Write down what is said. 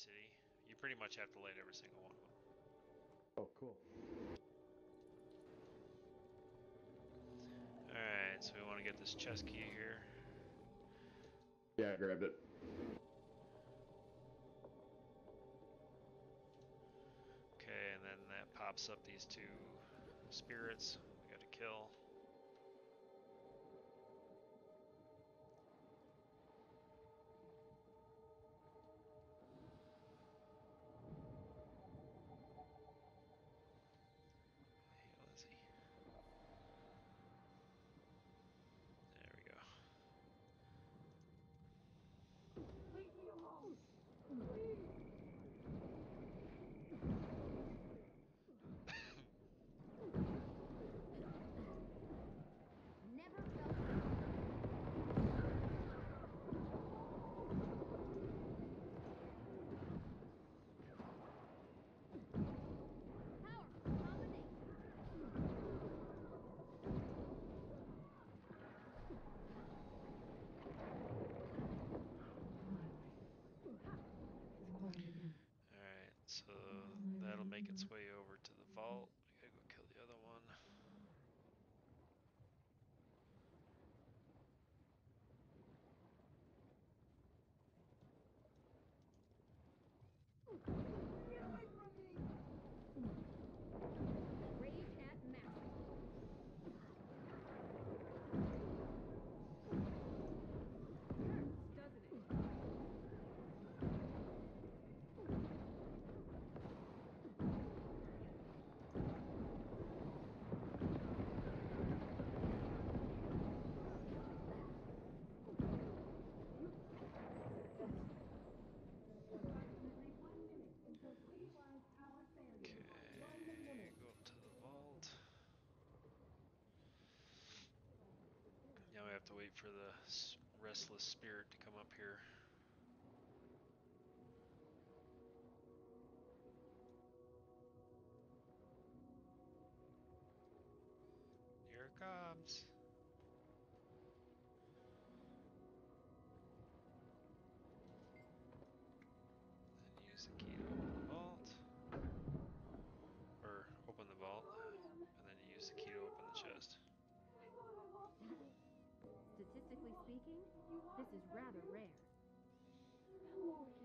city. You pretty much have to light every single one of them. Oh, cool. Alright, so we want to get this chest key here. Yeah, I grabbed it. Okay, and then that pops up these two spirits we gotta kill. Hey, Lizzie. There we go. Leave me alone! Please! Never felt powerful combination. Alright, so that'll make its way over to the vault. I gotta go kill the other one. Get away from me! Rage at max. Hurts, doesn't it? Okay, go up to the vault. Now we have to wait for the restless spirit to come up here. Here it comes. Then use the key to open the vault. Or open the vault. And then use the key to open the chest. Statistically speaking, this is rather rare.